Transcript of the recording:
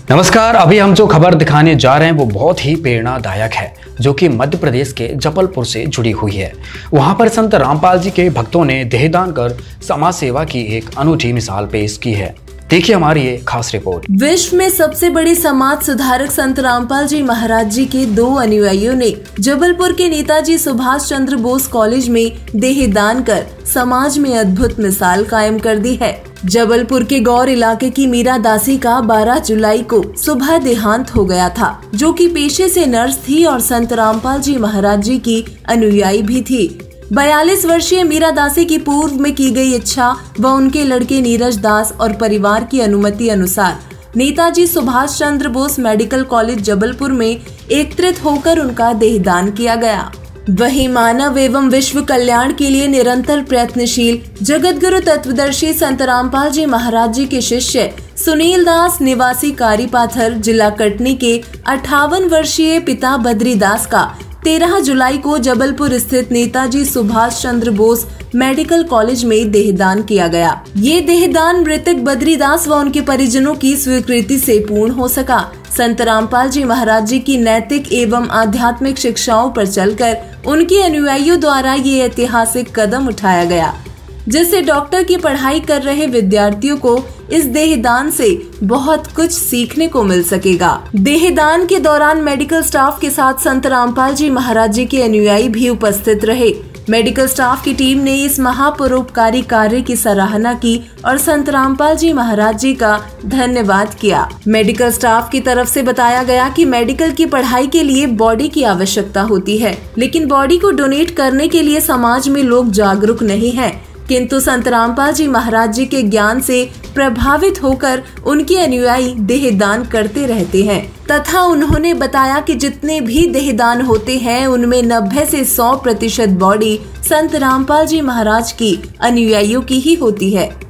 नमस्कार। अभी हम जो खबर दिखाने जा रहे हैं वो बहुत ही प्रेरणादायक है, जो कि मध्य प्रदेश के जबलपुर से जुड़ी हुई है। वहां पर संत रामपाल जी के भक्तों ने देहदान कर समाज सेवा की एक अनूठी मिसाल पेश की है। देखिए हमारी ये खास रिपोर्ट। विश्व में सबसे बड़े समाज सुधारक संत रामपाल जी महाराज जी के 2 अनुयायियों ने जबलपुर के नेताजी सुभाष चंद्र बोस कॉलेज में देहदान कर समाज में अद्भुत मिसाल कायम कर दी है। जबलपुर के गौर इलाके की मीरा दासी का 12 जुलाई को सुबह देहांत हो गया था, जो कि पेशे से नर्स थी और संत रामपाल जी महाराज जी की अनुयायी भी थी। 42 वर्षीय मीरा दासी की पूर्व में की गई इच्छा व उनके लड़के नीरज दास और परिवार की अनुमति अनुसार नेताजी सुभाष चंद्र बोस मेडिकल कॉलेज जबलपुर में एकत्रित होकर उनका देहदान किया गया। वहीं मानव एवं विश्व कल्याण के लिए निरंतर प्रयत्नशील जगत गुरु तत्वदर्शी संत रामपाल जी महाराज जी के शिष्य सुनील दास निवासी कारीपाथर जिला कटनी के 58 वर्षीय पिता बद्री दास का 13 जुलाई को जबलपुर स्थित नेताजी सुभाष चंद्र बोस मेडिकल कॉलेज में देहदान किया गया। ये देहदान मृतक बद्री दास व उनके परिजनों की स्वीकृति से पूर्ण हो सका। संत रामपाल जी महाराज जी की नैतिक एवं आध्यात्मिक शिक्षाओं पर चलकर उनके अनुयायियों द्वारा ये ऐतिहासिक कदम उठाया गया, जिससे डॉक्टर की पढ़ाई कर रहे विद्यार्थियों को इस देहदान से बहुत कुछ सीखने को मिल सकेगा। देहदान के दौरान मेडिकल स्टाफ के साथ संत रामपाल जी महाराज जी के अनुयायी भी उपस्थित रहे। मेडिकल स्टाफ की टीम ने इस महापरोपकारी कार्य की सराहना की और संत रामपाल जी महाराज जी का धन्यवाद किया। मेडिकल स्टाफ की तरफ से बताया गया कि मेडिकल की पढ़ाई के लिए बॉडी की आवश्यकता होती है, लेकिन बॉडी को डोनेट करने के लिए समाज में लोग जागरूक नहीं हैं। किंतु संत रामपाल जी महाराज जी के ज्ञान से प्रभावित होकर उनके अनुयायी देहदान करते रहते हैं तथा उन्होंने बताया कि जितने भी देहदान होते हैं उनमें 90 से 100% बॉडी संत रामपाल जी महाराज की अनुयायियों की ही होती है।